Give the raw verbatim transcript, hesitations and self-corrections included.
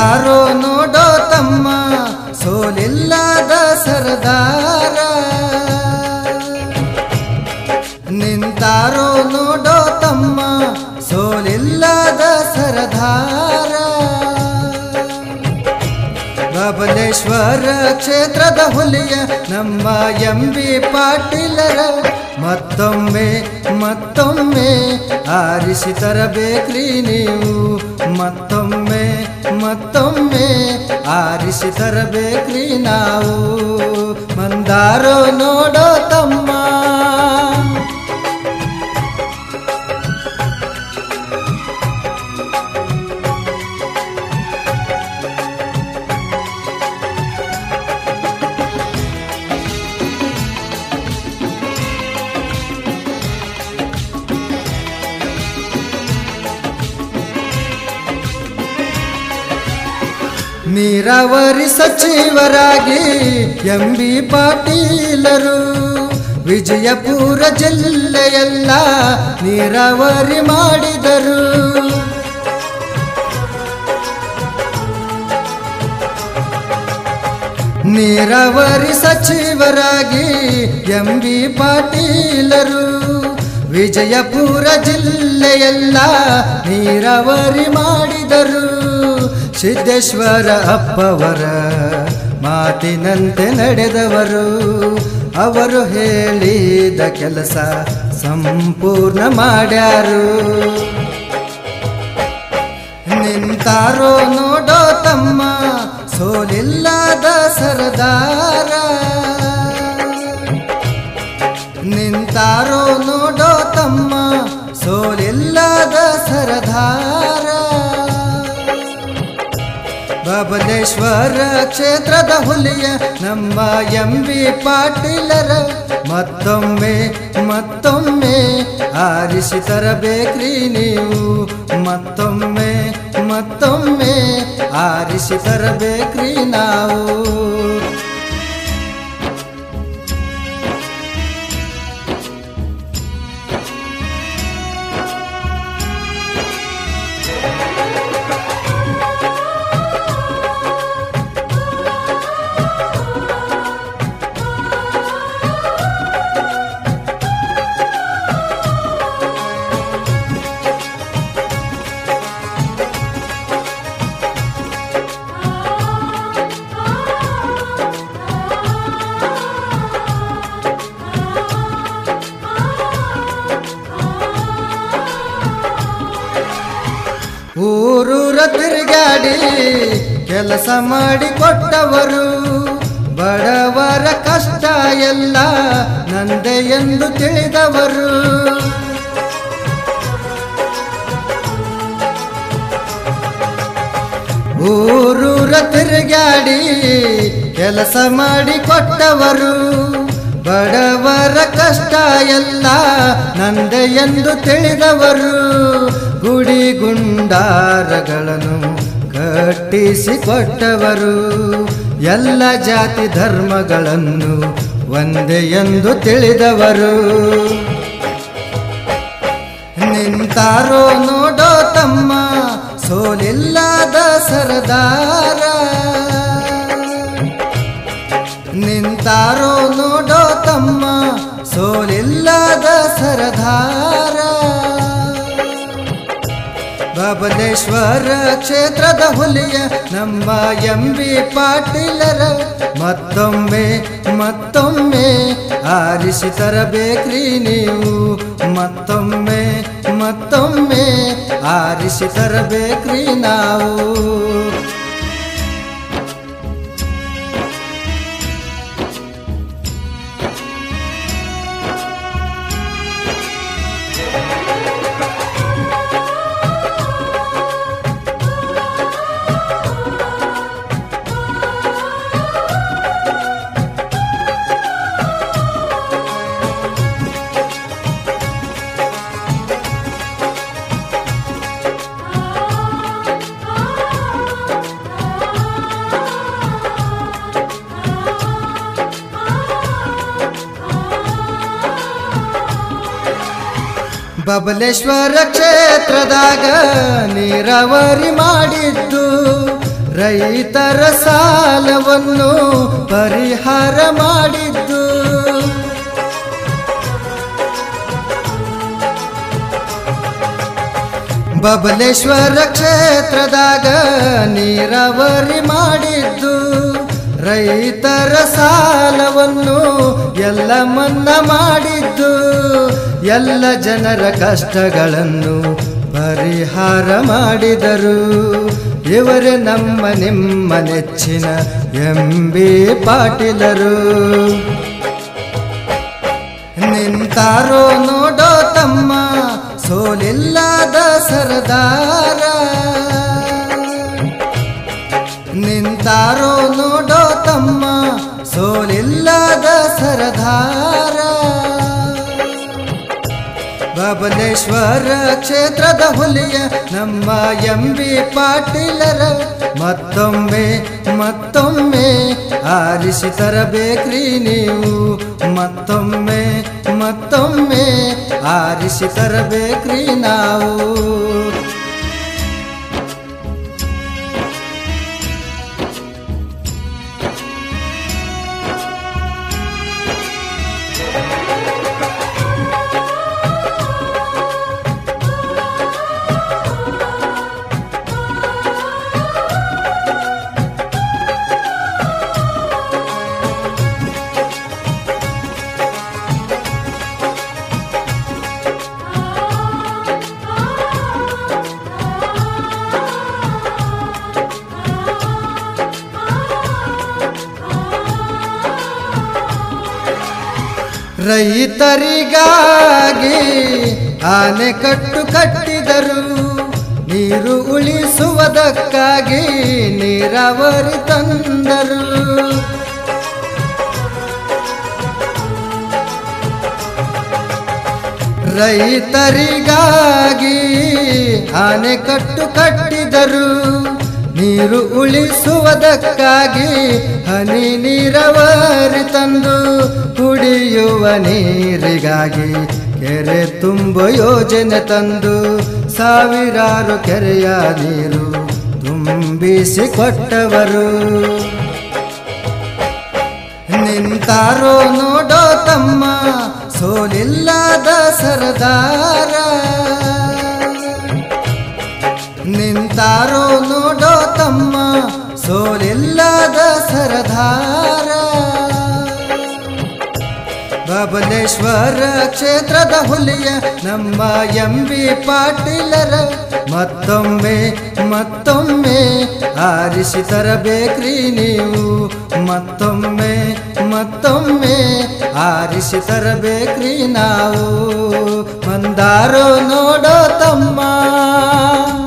ನಿಂತಾರೋ ನೋಡೋ ತಮ್ಮ ಸೋಲಿಲ್ಲದ ಸರದಾರ, ನಿಂತಾರೋ ನೋಡೋ ತಮ್ಮ ಸೋಲಿಲ್ಲದ ಸರದಾರ. ಬಬಲೇಶ್ವರ ಕ್ಷೇತ್ರದ ಹುಲಿಯ ನಮ್ಮ ಎಂ ಬಿ ಪಾಟೀಲರ ಮತ್ತೊಮ್ಮೆ ಮತ್ತೊಮ್ಮೆ ಆರಿಸಿ ತರಬೇಕ್ರಿ ನೀವು, ಮತ್ತೊಮ್ಮೆ ಮತ್ತೊಮ್ಮೆ ಆರಿಸಿ ತರಬೇಕ್ರಿ ನಾವು. ಮಂದಾರೋ ನೋಡೋ ತಮ್ಮ ನೀರಾವರಿ ಸಚಿವರಾಗಿ ಎಂ ಬಿ ಪಾಟೀಲರು ವಿಜಯಪುರ ಜಿಲ್ಲೆಯೆಲ್ಲ ನೀರಾವರಿ ಮಾಡಿದರು. ನೀರಾವರಿ ಸಚಿವರಾಗಿ ಎಂ ಬಿ ಪಾಟೀಲರು ವಿಜಯಪುರ ಜಿಲ್ಲೆಯೆಲ್ಲ ನೀರಾವರಿ ಮಾಡಿದರು. ಸಿದ್ದೇಶ್ವರ ಅಪ್ಪವರ ಮಾತಿನಂತೆ ನಡೆದವರು, ಅವರು ಹೇಳಿದ ಕೆಲಸ ಸಂಪೂರ್ಣ ಮಾಡ್ಯಾರು. ನಿಂತಾರೋ ನೋಡೋ ತಮ್ಮ ಸೋಲಿಲ್ಲದ ಸರದಾರ, ನಿಂತಾರೋ ನೋಡೋ ತಮ್ಮ ಸೋಲಿಲ್ಲದ ಸರದಾರ. ಬಬಲೇಶ್ವರ ಕ್ಷೇತ್ರದ ಹುಲಿಯ ನಮ್ಮ ಎಂ ಬಿ ಪಾಟೀಲರ ಮತ್ತೊಮ್ಮೆ ಮತ್ತೊಮ್ಮೆ ಆರಿಸಿ ತರಬೇಕ್ರಿ ನೀವು, ಮತ್ತೊಮ್ಮೆ ಮತ್ತೊಮ್ಮೆ ಆರಿಸಿ ತರಬೇಕ್ರಿ ನಾವು. ಊರೂರ ತಿರುಗಾಡಿ ಕೆಲಸ ಮಾಡಿ ಕೊಟ್ಟವರು, ಬಡವರ ಕಷ್ಟ ಎಲ್ಲ ನಂದೆ ಎಂದು ತಿಳಿದವರು. ಊರೂರ ತಿರುಗಾಡಿ ಕೆಲಸ ಮಾಡಿ ಕೊಟ್ಟವರು, ಬಡವರ ಕಷ್ಟ ಎಲ್ಲ ನಂದೆ ಎಂದು ತಿಳಿದವರು. ಗುಡಿ ಗುಂಡಾರಗಳನ್ನು ಕಟ್ಟಿಸಿಕೊಟ್ಟವರು, ಎಲ್ಲ ಜಾತಿ ಧರ್ಮಗಳನ್ನು ಒಂದೇ ಎಂದು ತಿಳಿದವರು. ನಿಂತಾರೋ ನೋಡೋ ತಮ್ಮ ಸೋಲಿಲ್ಲದ ಸರದಾರ, ನಿಂತಾರೋ ನೋಡೋ ತಮ್ಮ ಸೋಲಿಲ್ಲದ ಸರದಾರ. ಬಬಲೇಶ್ವರ ಕ್ಷೇತ್ರದ ಹುಲಿಯ ನಮ್ಮ ಎಂ ಬಿ ಪಾಟೀಲರ ಮತ್ತೊಮ್ಮೆ ಮತ್ತೊಮ್ಮೆ ಆರಿಸಿ ತರಬೇಕ್ರಿ ನೀವು, ಮತ್ತೊಮ್ಮೆ ಮತ್ತೊಮ್ಮೆ ಆರಿಸಿ ತರಬೇಕ್ರಿ ನಾವು. ಬಬಲೇಶ್ವರ ಕ್ಷೇತ್ರದಾಗ ನೀರಾವರಿ ಮಾಡಿದ್ದು ರೈತರ ಸಾಲವನ್ನು ಪರಿಹಾರ ಮಾಡಿದ್ದು ಬಬಲೇಶ್ವರ ಕ್ಷೇತ್ರದಾಗ ನೀರಾವರಿ ಮಾಡಿದ್ದು ರೈತರ ಸಾಲವನ್ನು ಎಲ್ಲ ಮನ್ನಾ ಮಾಡಿದ್ದು ಎಲ್ಲ ಜನರ ಕಷ್ಟಗಳನ್ನು ಪರಿಹಾರ ಮಾಡಿದರು ಇವರೇ ನಮ್ಮ ನಿಮ್ಮ ನೆಚ್ಚಿನ ಎಂ ಬಿ ಪಾಟೀಲರು ನಿಂತಾರೋ ನೋಡೋ ತಮ್ಮ ಸೋಲಿಲ್ಲದ ಸರದಾರ ನಿಂತಾರೋ ನೋಡೋ ತಮ್ಮ ಸೋಲಿಲ್ಲದ ಸರದಾರ ಬಬಲೇಶ್ವರ ಕ್ಷೇತ್ರದ ಹುಲಿಯ ನಮ್ಮ ಎಂ ಬಿ ಪಾಟೀಲರ ಮತ್ತೊಮ್ಮೆ ಮತ್ತೊಮ್ಮೆ ಆರಿಸಿ ತರಬೇಕ್ರಿ ನೀವು ಮತ್ತೊಮ್ಮೆ ಮತ್ತೊಮ್ಮೆ ಆರಿಸಿ ತರಬೇಕ್ರಿ ನಾವು ರೈತರಿಗಾಗಿ ಆನೆಕಟ್ಟು ಕಟ್ಟಿದರು ನೀರು ಉಳಿಸುವುದಕ್ಕಾಗಿ ನೀರಾವರಿ ತಂದರು ರೈತರಿಗಾಗಿ ಆನೆಕಟ್ಟು ಕಟ್ಟಿದರು ನೀರು ಉಳಿಸುವುದಕ್ಕಾಗಿ ಹನಿ ನೀರಾವರಿ ತಂದು ಕುಡಿಯುವ ನೀರಿಗಾಗಿ ಕೆರೆ ತುಂಬ ಯೋಜನೆ ತಂದು ಸಾವಿರಾರು ಕೆರೆಯ ನೀರು ತುಂಬಿಸಿ ಕೊಟ್ಟವರು ನಿಂತಾರೋ ನೋಡೋ ತಮ್ಮ ಸೋಲಿಲ್ಲದ ಸರದಾರ ನಿಂತಾರೋ ನೋಡೋ ತಮ್ಮ ಸೋಲಿಲ್ಲದ ಸರದಾರ ಬಬಲೇಶ್ವರ ಕ್ಷೇತ್ರದ ಹುಲಿಯ ನಮ್ಮ ಎಂ ಬಿ ಪಾಟೀಲರ ಮತ್ತೊಮ್ಮೆ ಮತ್ತೊಮ್ಮೆ ಆರಿಸಿ ತರಬೇಕ್ರಿ ನೀವು ಮತ್ತೊಮ್ಮೆ ಮತ್ತೊಮ್ಮೆ ಆರಿಸಿ ತರಬೇಕ್ರಿ ನಾವು ಮಂದಾರೋ ನೋಡೋ ತಮ್ಮ